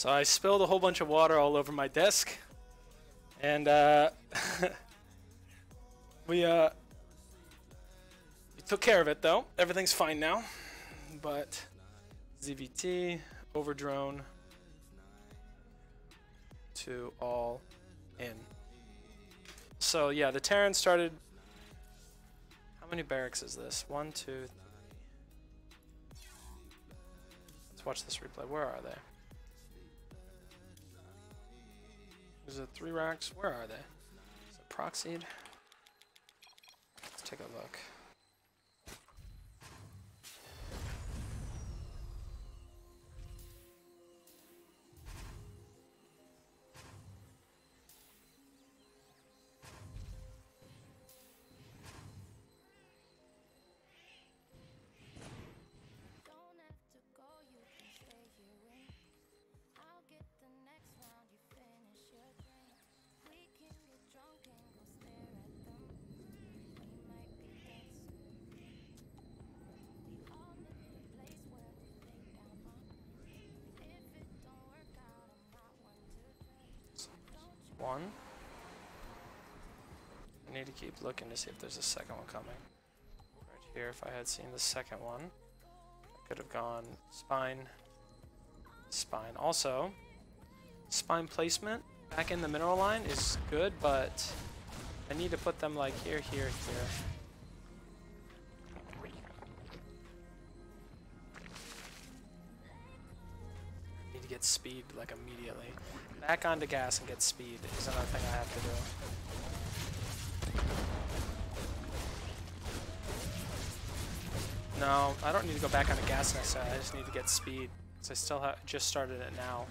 So I spilled a whole bunch of water all over my desk, and we took care of it though. Everything's fine now. But ZVT, overdrone to all in. So yeah, the Terran started. How many barracks is this? 1, 2, 3. Let's watch this replay. Where are they? Is it 3 racks? Where are they? Is it proxied? Let's take a look. One. I need to keep looking to see if there's a second one coming. Right here, if I had seen the second one, I could have gone spine, spine. Also, spine placement back in the mineral line is good, but I need to put them like here, here, here. Need to get speed like immediately. Back onto gas and get speed is another thing I have to do. No, I don't need to go back onto gas necessarily. I just need to get speed because I still have just started it now.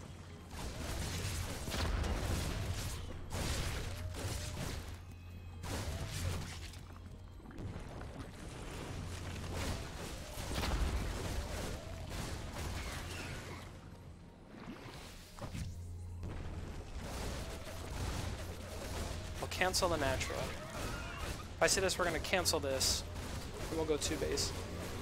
Cancel the natural. If I say this, we're going to cancel this, and we'll go 2 base.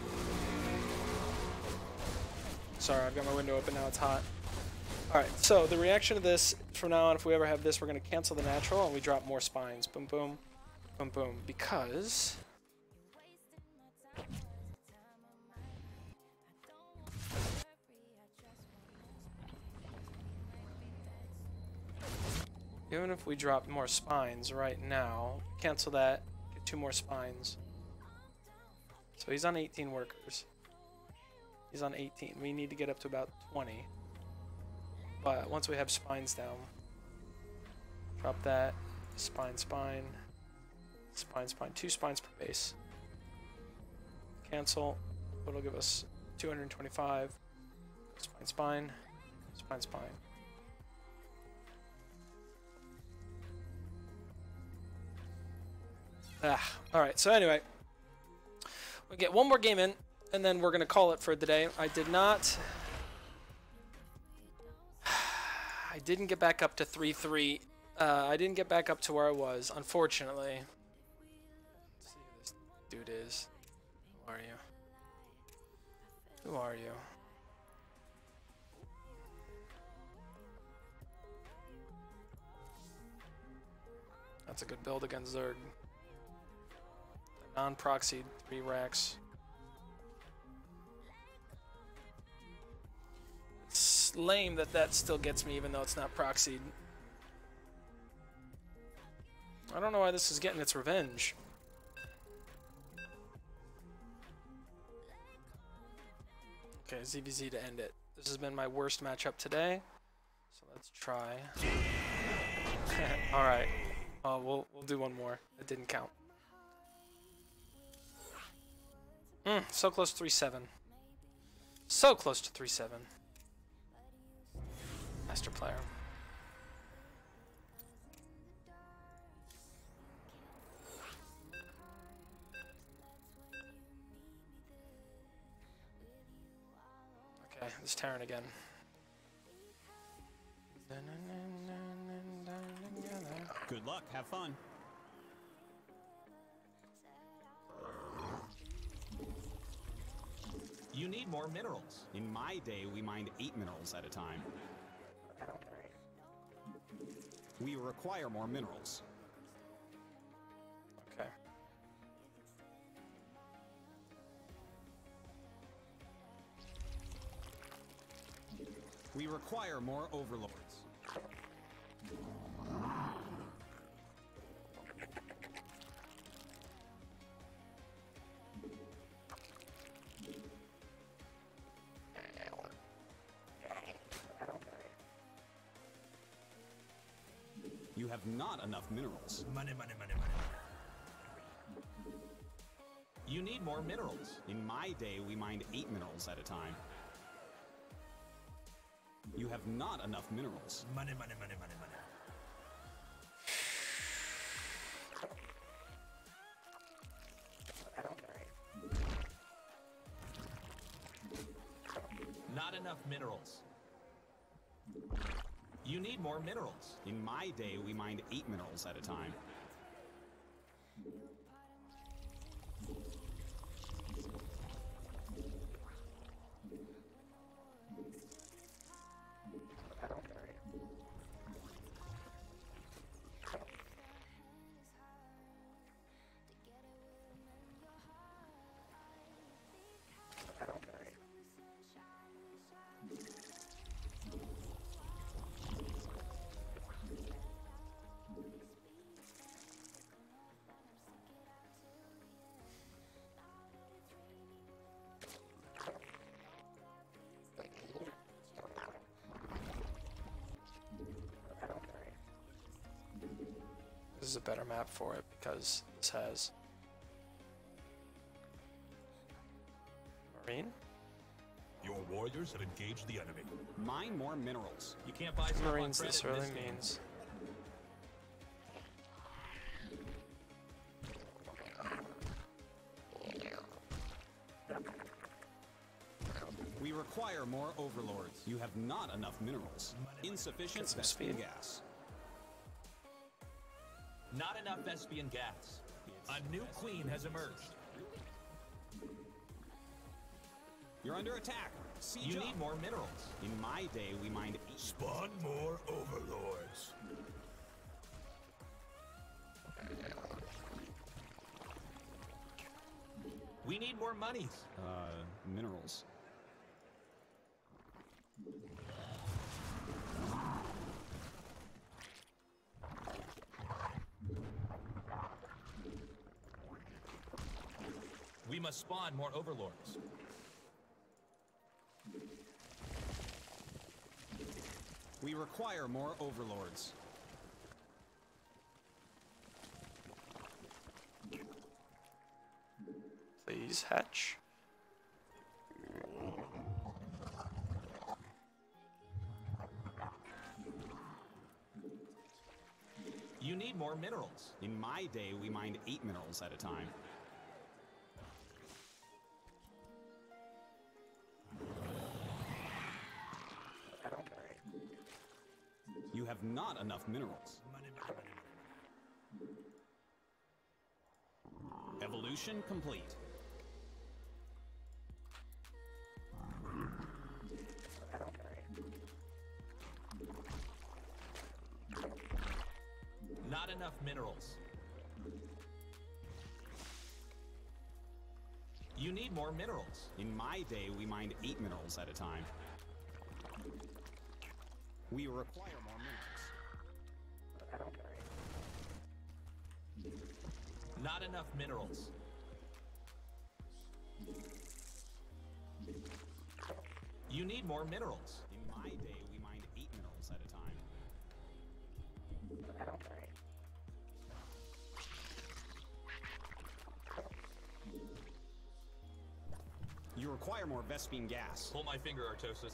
Sorry, I've got my window open now, it's hot. Alright, so the reaction to this, from now on, if we ever have this, we're going to cancel the natural, and we drop more spines. Boom, boom, boom, boom. Because... even if we drop more spines right now, cancel that, get 2 more spines. So he's on 18 workers. He's on 18. We need to get up to about 20. But once we have spines down, drop that, spine, spine, spine, spine, 2 spines per base. Cancel, it'll give us 225. Spine, spine, spine, spine. Alright, so anyway, we get 1 more game in, and then we're going to call it for the day. I didn't get back up to 3-3. I didn't get back up to where I was, unfortunately. Let's see who this dude is. Who are you? Who are you? That's a good build against Zerg. Non-proxied 3 racks. It's lame that that still gets me even though it's not proxied. I don't know why this is getting its revenge. Okay, ZVZ to end it. This has been my worst matchup today. So let's try. Alright. We'll do 1 more. It didn't count. So close to 3-7. So close to 3-7. Master player. Okay, this Terran again. Good luck, have fun. You need more minerals. In my day, we mined 8 minerals at a time. We require more minerals. Okay. We require more overlords. You have not enough minerals. Money, money, money, money. You need more minerals. In my day, we mined 8 minerals at a time. You have not enough minerals. Money, money, money, money, money. Not enough minerals. You need more minerals. In my day, we mined 8 minerals at a time. This is a better map for it because this has Marine. Your warriors have engaged the enemy. Mine more minerals. You can't buy stuff on Marines credit this in really this game. means. We require more overlords. You have not enough minerals. Insufficient Get some Vespian speed. gas. Not enough Vespian gas. A new queen has emerged. You're under attack. Siege You up. need more minerals. In my day, we mined 8. Spawn more overlords. We need more monies. Minerals. We must spawn more overlords. We require more overlords. Please hatch. You need more minerals. In my day, we mined 8 minerals at a time. You have not enough minerals. Evolution complete. Not enough minerals. You need more minerals. In my day, we mined 8 minerals at a time. We require more minerals. Not enough minerals. You need more minerals. In my day, we mined 8 minerals at a time. You require more Vespian gas. Pull my finger, Artosis.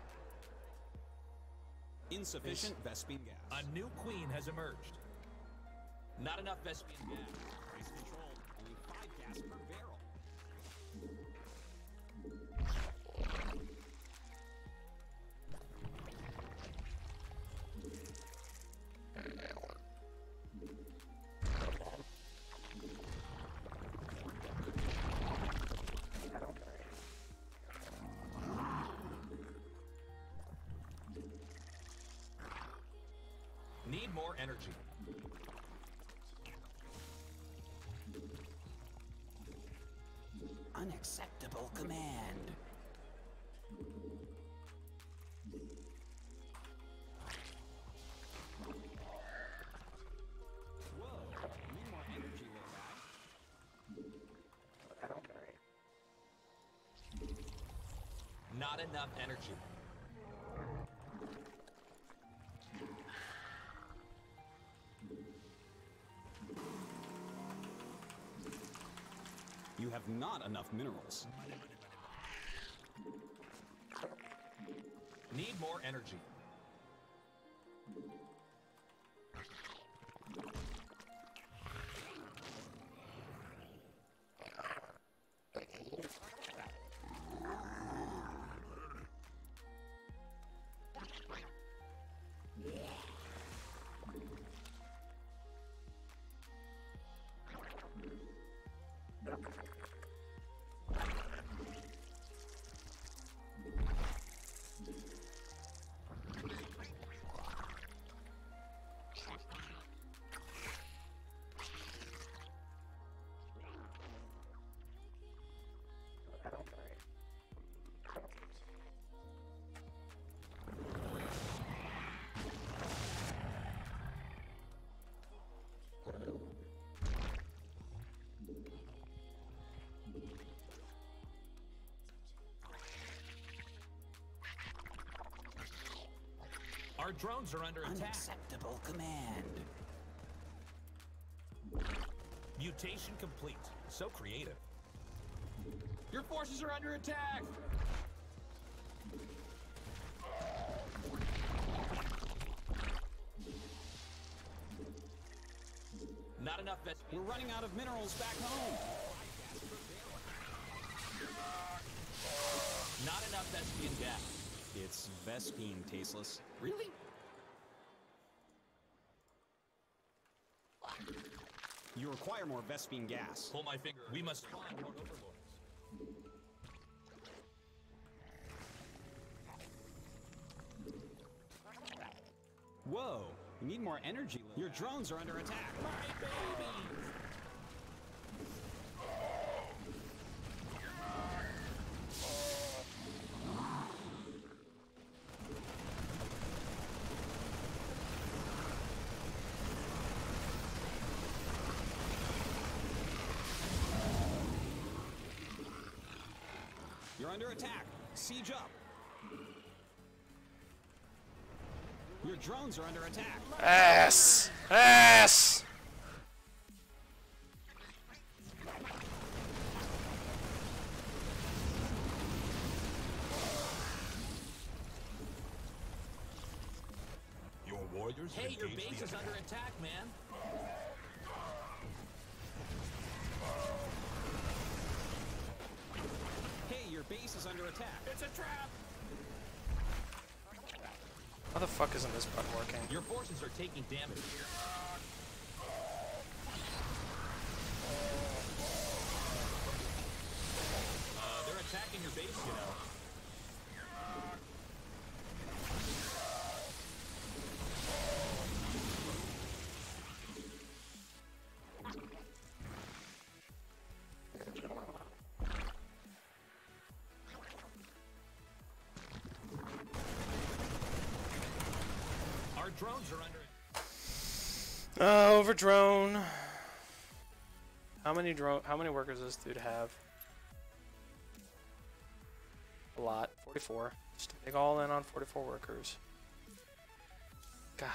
Insufficient Vespian gas. A new queen has emerged. Not enough Vespian gas. Price control. Only 5 gas per barrel. Need more energy. Unacceptable command. Whoa, need more energy, little guy. Not enough energy. You have not enough minerals. Need more energy. Our drones are under attack. Unacceptable command. Mutation complete. So creative. Your forces are under attack. Not enough. We're running out of minerals back home. Not enough Vespian gas. It's Vespine, tasteless. Really? You require more Vespine gas. Pull my finger. We must find more overlords. Whoa, you need more energy. Your drones are under attack. My baby! You're under attack. Siege up. Your drones are under attack. Ass! Ass! Your warriors. Hey, your base is under attack, man. Hey, your base is under attack. It's a trap. How the fuck isn't this button working? Your forces are taking damage. They're attacking your base, you know. Our drones are under. Over drone. How many workers does this dude have? A lot. 44. Just take all in on 44 workers. God.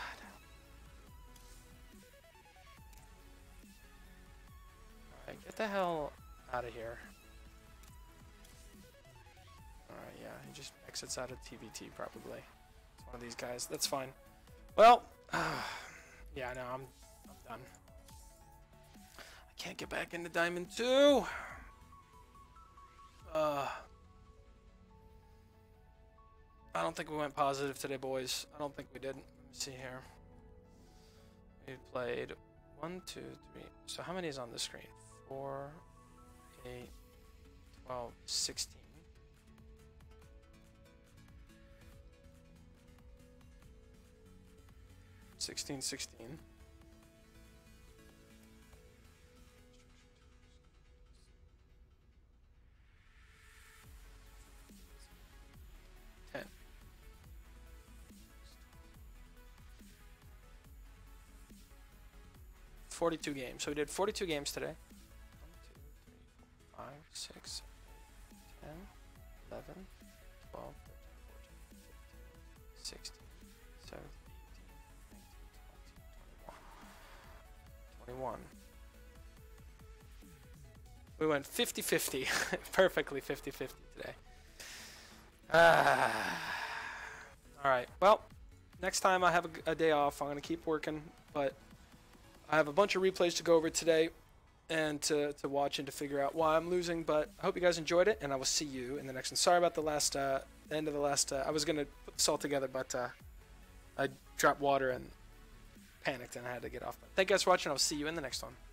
Alright, get the hell out of here. Alright, yeah, he just exits out of TVT probably. It's one of these guys. That's fine. Well, yeah, no, I'm done. I can't get back into Diamond 2. I don't think we went positive today, boys. I don't think we did. Let me see here. We played 1, 2, 3. So how many is on the screen? 4, 8, 12, 16. 16-16. Ten. 42 games. So we did 42 games today. 1, 2, 3, 4, 5, 6, 10, 11, 12, 13, 14, 15, 16, 17, 18, 19, 20, 21. We went 50-50. Perfectly 50-50 today. Alright, well, next time I have a day off, I'm going to keep working, but I have a bunch of replays to go over today and to watch and to figure out why I'm losing, but I hope you guys enjoyed it, and I will see you in the next one. Sorry about the last, end of the last, I was going to put this all together, but I dropped water and panicked and I had to get off. But thank you guys for watching. I'll see you in the next one.